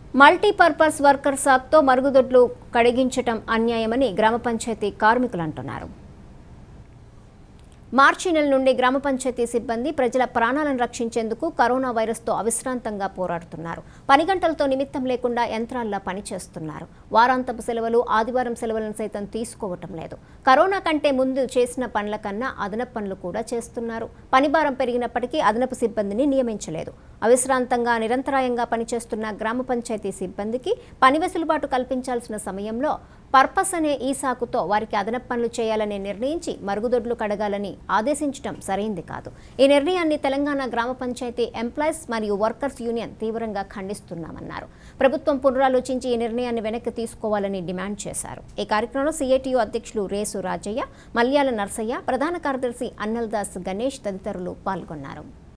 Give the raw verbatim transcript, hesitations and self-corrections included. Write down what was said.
Multipurpose worker సాక్తో మరుగుదొడ్లు కడిగించటం అన్యాయమని గ్రామ పంచాయతీ కార్మికులు అంటున్నారు. మార్చి నెల నుండి గ్రామ పంచాయతీ సిబ్బంది ప్రజల ప్రాణాలను రక్షించేందుకు కరోనా వైరస్తో అవిశ్రాంతంగా పోరాడుతున్నారు. పని గంటలతో నిమిత్తం లేకుండా యంత్రాల్లా పనిచేస్తున్నారు. వారాంతపు సెలవులు, ఆదివారం సెలవులను సైతం తీసుకోవటం లేదు. కరోనా కంటే ముందు చేసిన పనుల కన్నా అదనపు పనులు కూడా చేస్తున్నారు. పనిభారం పెరిగినప్పటికీ అదనపు సిబ్బందిని నియమించలేదు. అవిశ్రాంతంగా నిరంతరాయంగా పనిచేస్తున్న గ్రామ పంచాయతీ సిబ్బందికి పని వెసులుబాటు కల్పించాల్సిన సమయంలో పర్పస్ అనే ఈ సాకుతో వారికి అదనపు పనులు చేయాలని నిర్ణయించి మరుగుదొడ్లు కడగాలని ఆదేశించడం సరైంది కాదు. ఈ నిర్ణయాన్ని తెలంగాణ గ్రామ పంచాయతీ ఎంప్లాయీస్ మరియు వర్కర్స్ యూనియన్ తీవ్రంగా ఖండిస్తున్నామన్నారు. ప్రభుత్వం పునరాలోచించి ఈ నిర్ణయాన్ని వెనక్కి తీసుకోవాలని డిమాండ్ చేశారు. ఈ కార్యక్రమంలో సిఐటియు అధ్యక్షులు రేసు రాజయ్య, మల్యాల నర్సయ్య, ప్రధాన కార్యదర్శి అన్నల్దాస్ గణేష్ తదితరులు పాల్గొన్నారు.